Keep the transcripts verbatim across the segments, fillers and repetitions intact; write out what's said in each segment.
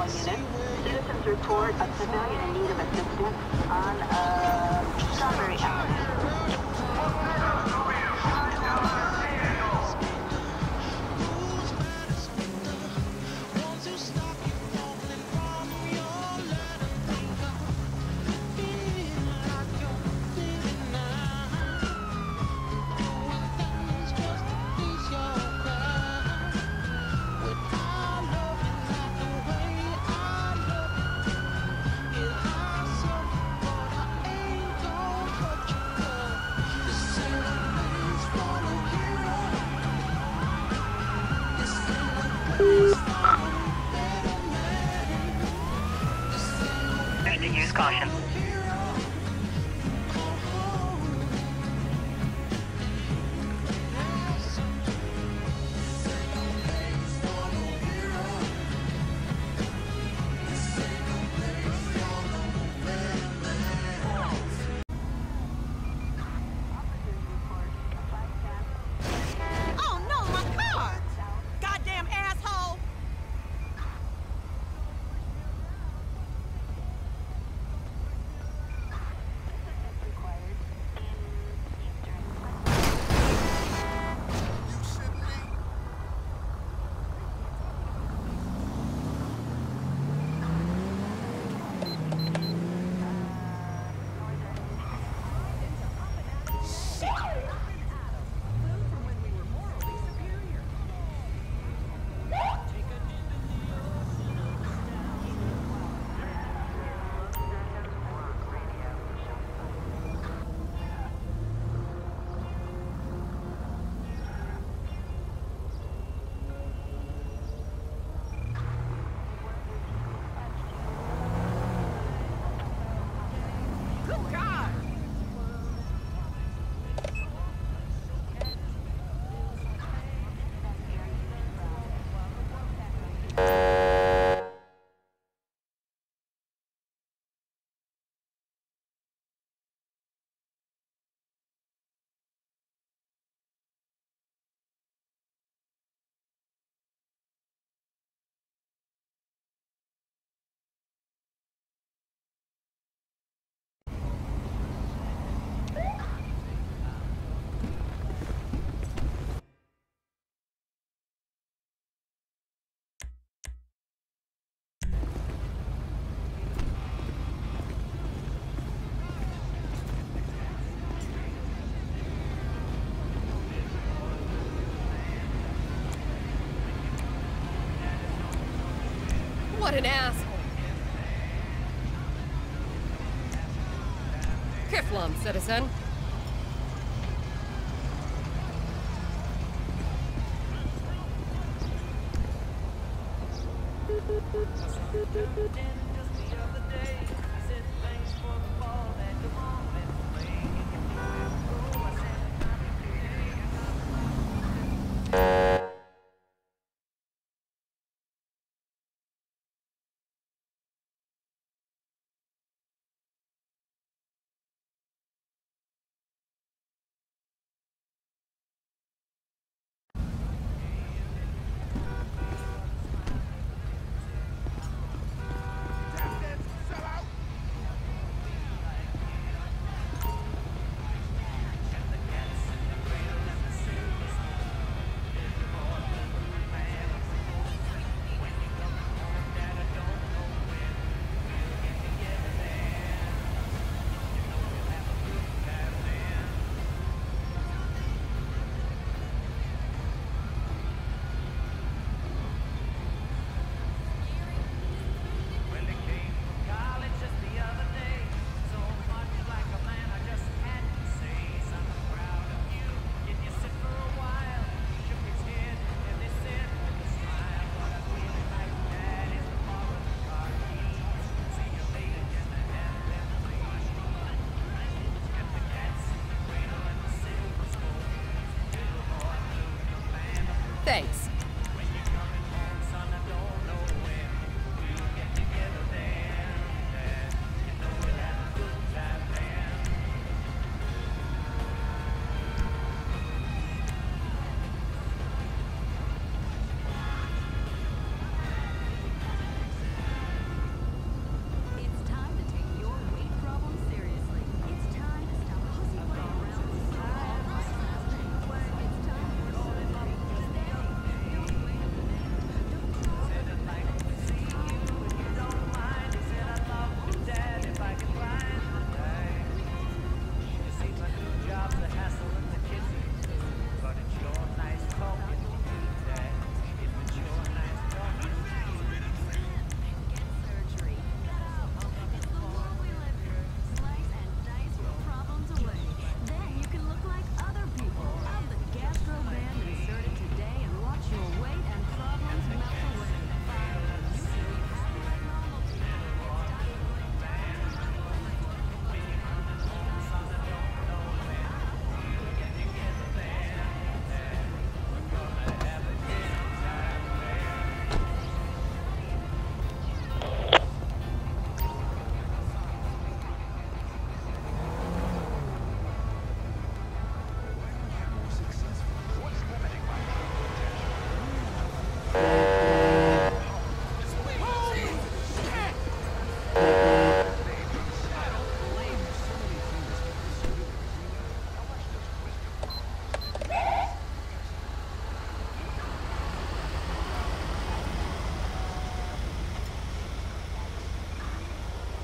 all units. Citizens report a civilian in need of assistance on uh, Strawberry Avenue. Use caution. What an asshole. Kiflum, citizen.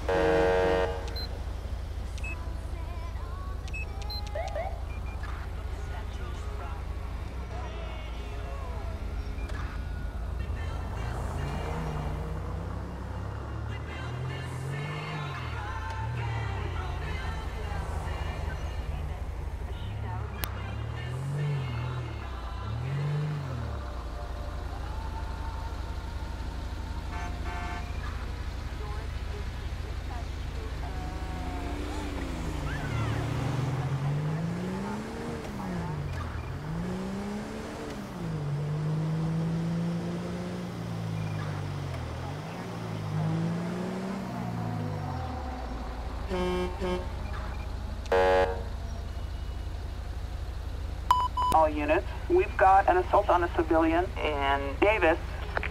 All units, we've got an assault on a civilian in Davis.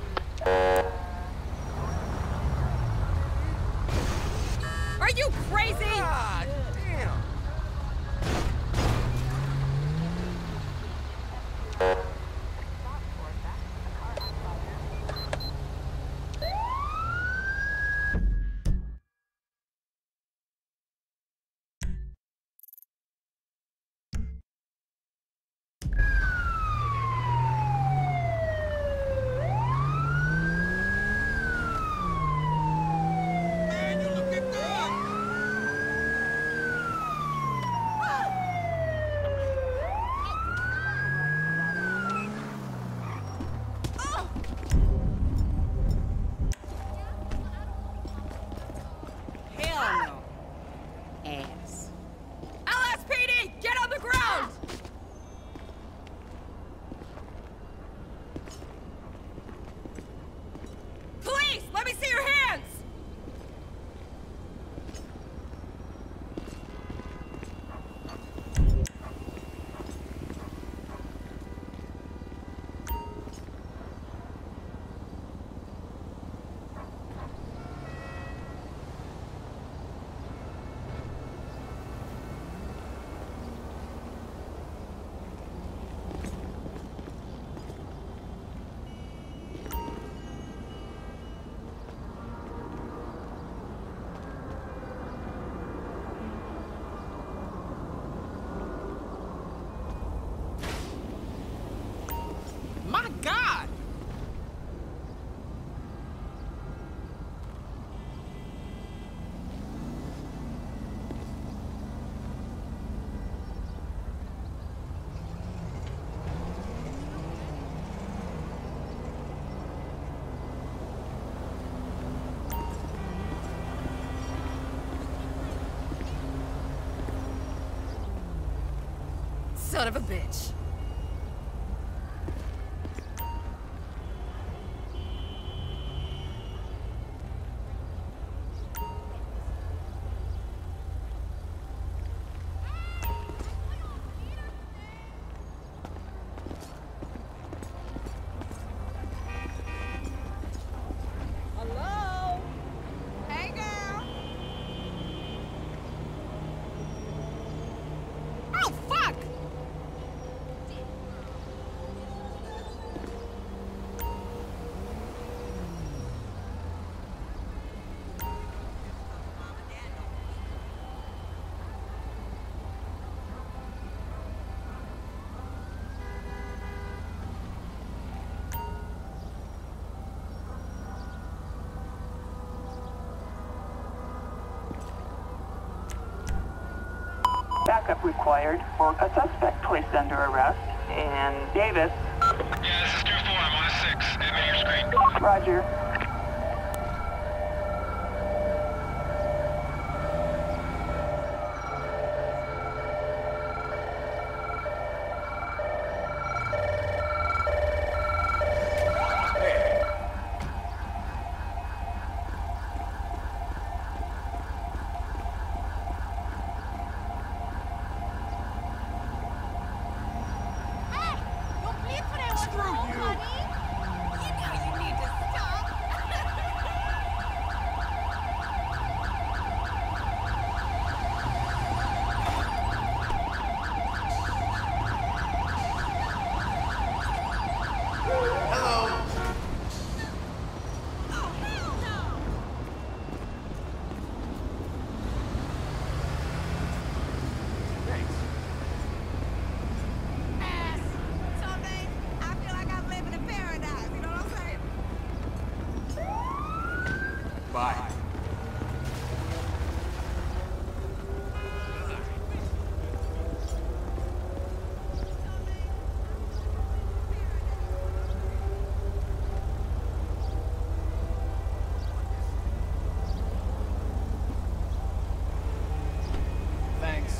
Are you crazy? God damn! Man, you looking good! Hell no. Ass. L S P D, get on the ground! Police, let me see your hands! My God! Son of a bitch. Hello? Hey, girl. Oh, fuck! Backup required for a suspect placed under arrest in Davis. Yeah, this is two four. I'm on a six. Admit your screen. Roger. Screw you! You know you need to stop. Bye. Thanks.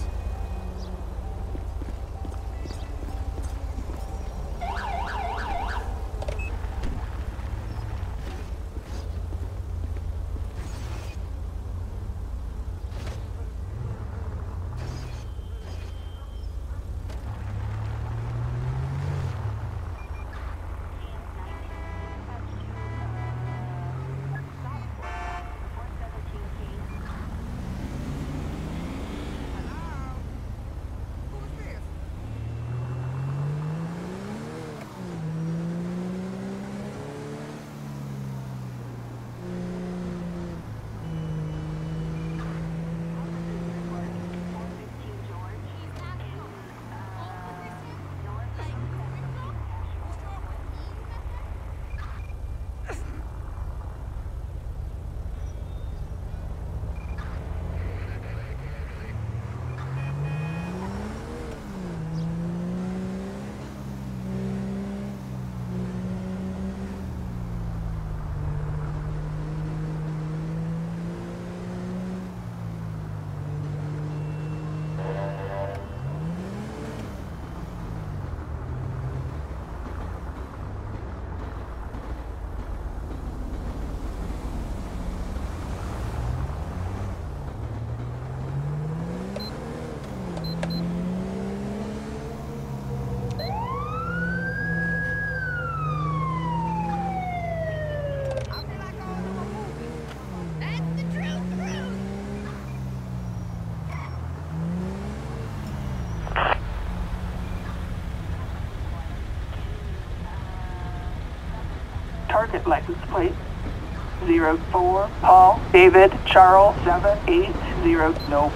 Target license plate zero four Paul David Charles seven eight zero. No.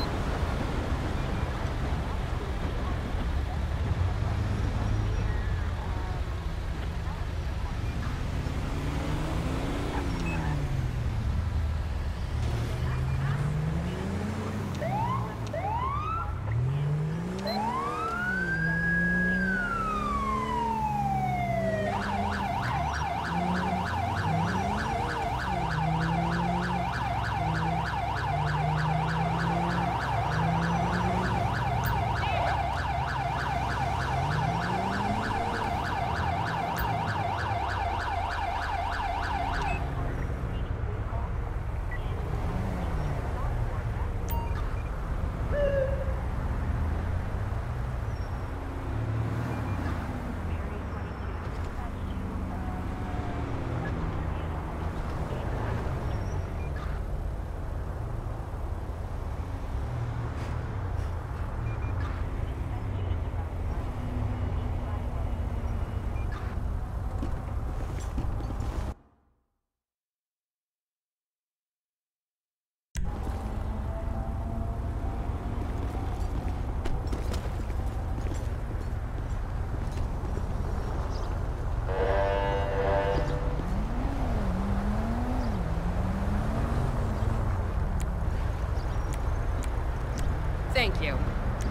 Thank you.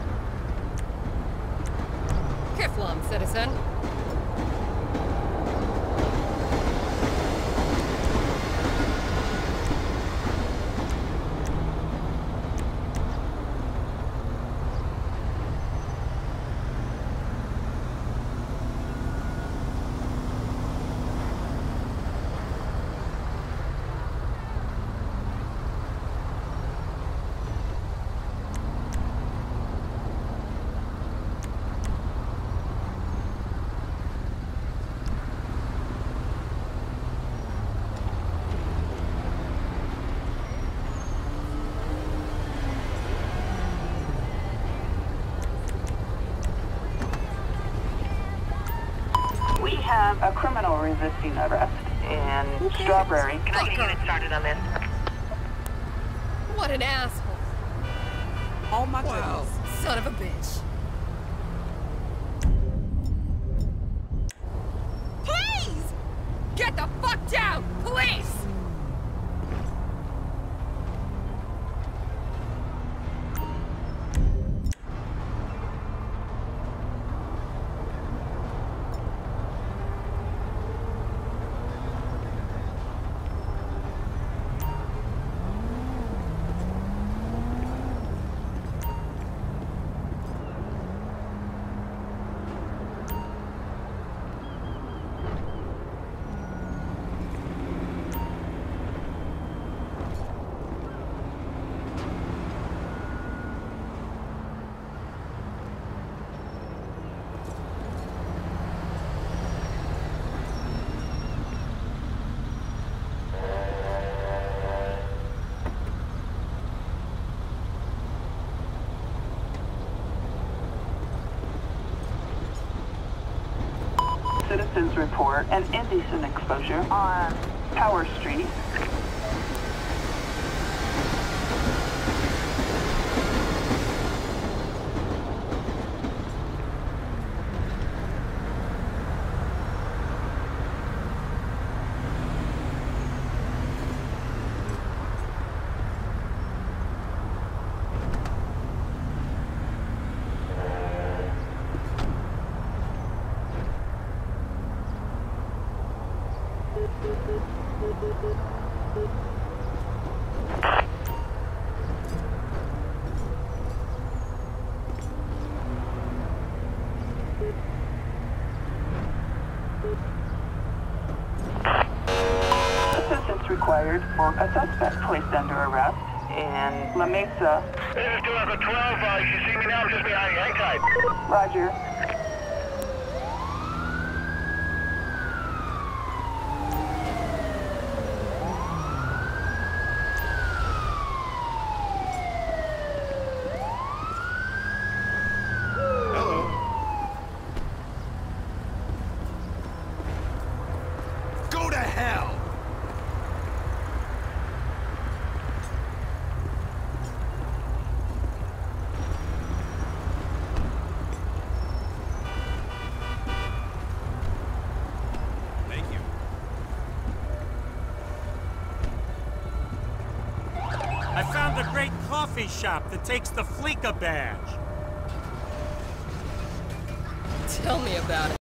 Kiflam, citizen. Have a criminal resisting arrest in Strawberry. Can I get a unit started on this? What an asshole. Oh my wow. goodness. Son of a bitch. Please! Get the fuck down! Police! Citizens report an indecent exposure on Power Street. Assistance required for a suspect placed under arrest in La Mesa. This is two Alpha twelve. Uh, you should see me now. I'm just behind you. Hang tight. Roger. Go to hell! Thank you. I found a great coffee shop that takes the Fleeca badge. Tell me about it.